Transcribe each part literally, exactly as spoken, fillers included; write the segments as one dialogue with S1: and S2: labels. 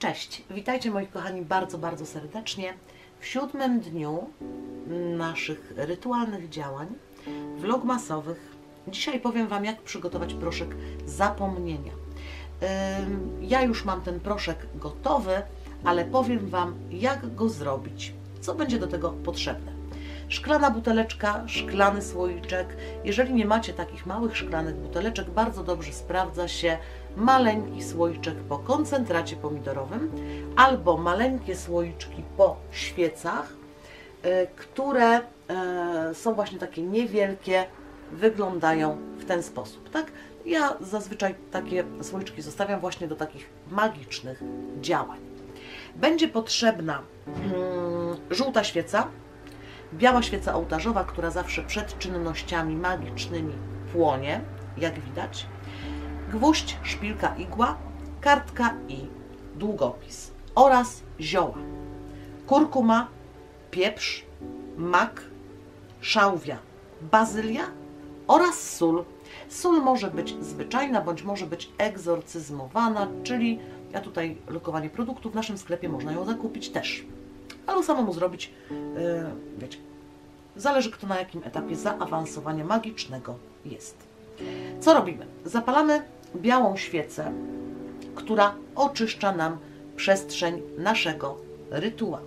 S1: Cześć, witajcie moi kochani bardzo, bardzo serdecznie w siódmym dniu naszych rytualnych działań vlogmasowych. Dzisiaj powiem Wam, jak przygotować proszek zapomnienia. Ja już mam ten proszek gotowy, ale powiem Wam, jak go zrobić, co będzie do tego potrzebne. Szklana buteleczka, szklany słoiczek. Jeżeli nie macie takich małych szklanych buteleczek, bardzo dobrze sprawdza się maleńki słoiczek po koncentracie pomidorowym albo maleńkie słoiczki po świecach, które są właśnie takie niewielkie, wyglądają w ten sposób, tak? Ja zazwyczaj takie słoiczki zostawiam właśnie do takich magicznych działań. Będzie potrzebna hmm, żółta świeca, biała świeca ołtarzowa, która zawsze przed czynnościami magicznymi płonie, jak widać, gwóźdź, szpilka, igła, kartka i długopis oraz zioła: kurkuma, pieprz, mak, szałwia, bazylia oraz sól. Sól może być zwyczajna, bądź może być egzorcyzmowana, czyli ja tutaj lokowanie produktów, w naszym sklepie można ją zakupić też, albo samemu zrobić, yy, wiecie, zależy kto na jakim etapie zaawansowania magicznego jest. Co robimy? Zapalamy białą świecę, która oczyszcza nam przestrzeń naszego rytuału.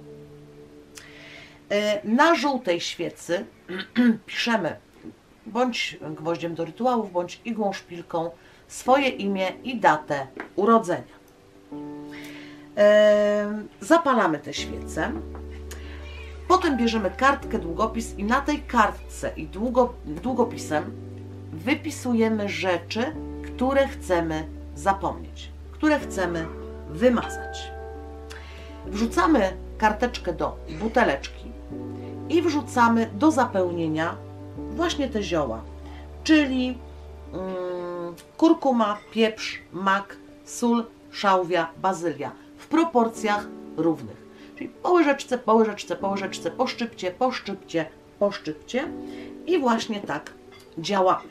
S1: Na żółtej świecy piszemy bądź gwoździem do rytuałów, bądź igłą, szpilką swoje imię i datę urodzenia. Zapalamy tę świecę. Potem bierzemy kartkę, długopis i na tej kartce i długo, długopisem wypisujemy rzeczy, które chcemy zapomnieć, które chcemy wymazać. Wrzucamy karteczkę do buteleczki i wrzucamy do zapełnienia właśnie te zioła, czyli mm, kurkuma, pieprz, mak, sól, szałwia, bazylia w proporcjach równych. Czyli po łyżeczce, po łyżeczce, po łyżeczce, po szczypcie, po szczypcie, po szczypcie i właśnie tak działamy.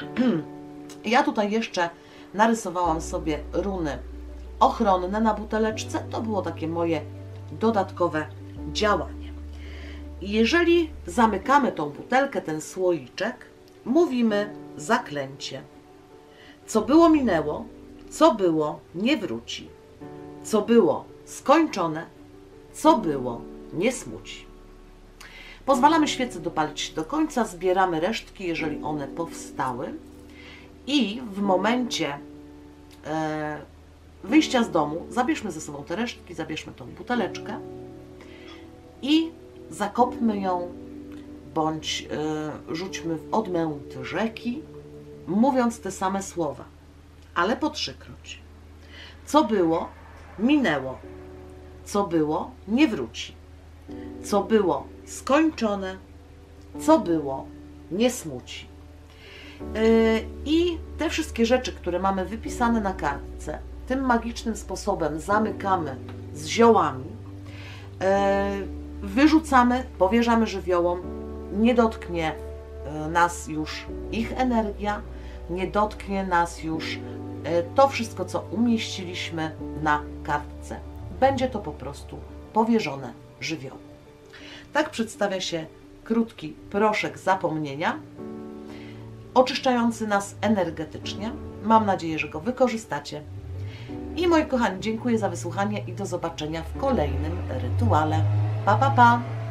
S1: Ja tutaj jeszcze narysowałam sobie runy ochronne na buteleczce. To było takie moje dodatkowe działanie. Jeżeli zamykamy tą butelkę, ten słoiczek, mówimy zaklęcie. Co było, minęło, co było, nie wróci. Co było, skończone, co było, nie smuci. Pozwalamy świecy dopalić do końca, zbieramy resztki, jeżeli one powstały, i w momencie e, wyjścia z domu zabierzmy ze sobą te resztki, zabierzmy tą buteleczkę i zakopmy ją, bądź e, rzućmy w odmęt rzeki, mówiąc te same słowa, ale po trzykroć. Co było, minęło. Co było, nie wróci. Co było, skończone. Co było, nie smuci. Yy, I te wszystkie rzeczy, które mamy wypisane na kartce, tym magicznym sposobem zamykamy z ziołami, yy, wyrzucamy, powierzamy żywiołom. Nie dotknie yy, nas już ich energia, nie dotknie nas już yy, to wszystko, co umieściliśmy na kartce. Będzie to po prostu powierzone żywiołom. Tak przedstawia się krótki proszek zapomnienia, oczyszczający nas energetycznie. Mam nadzieję, że go wykorzystacie. I moi kochani, dziękuję za wysłuchanie i do zobaczenia w kolejnym rytuale. Pa, pa, pa!